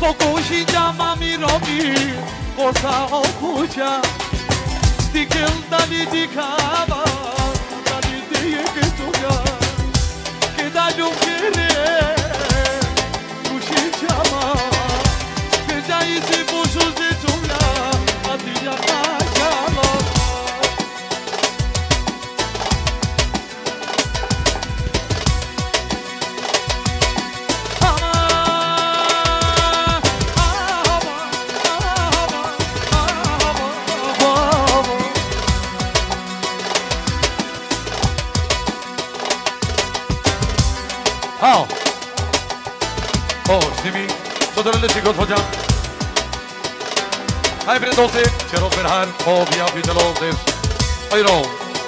Pokožinja mami robi, kosa okuća, stikel dali dikava, dali dijeke tuga, kedalju kere, kušinjama, kedaji se božu ze tuga, a ti ja kačala. Ao! Oh, snimi, soderele și gospodia. Hai prin dose, ce rog verhar, o via vitelo des. Hai ro.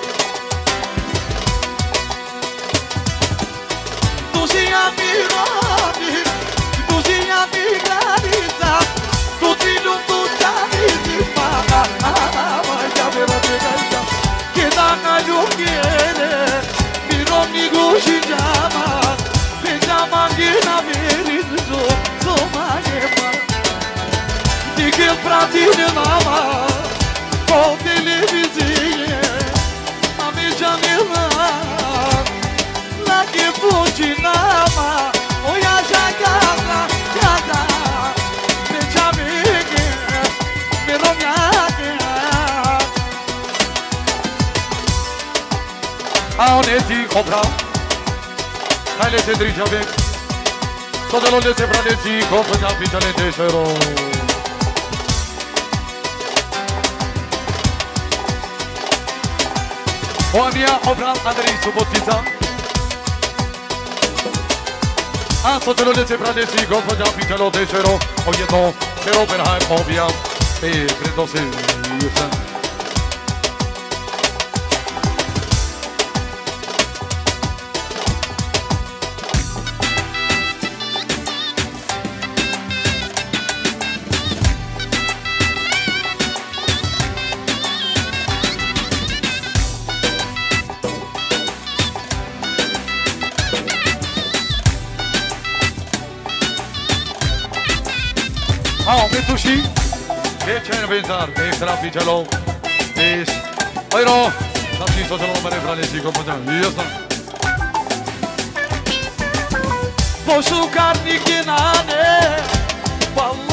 Tuzinha mirami, tuzinha migraniza, tuzinho tu chamizi paga, vai já vera pegada, que dá na jogueira, mirami gujinjama. Mangina verizo, so magema. Dikel pratine mama, po televizie, mami janela, la que putinama, oia jagada, jada, me chamege, me romiage. Aoneti compra. Hai le se drijabe. Sodelo le se praneci, compania pitale de shero. Oamia obra Andrei Subotica. A sodelo le se praneci, compania pitale de shero. Ojedno, shero perhaj obia. Predose, jusen. Ao, Metushi, che c'è da pensare, che sarà picciolo, e poi no, sta finito se non me ne prende si compagno, io sto. Posso carni che nane,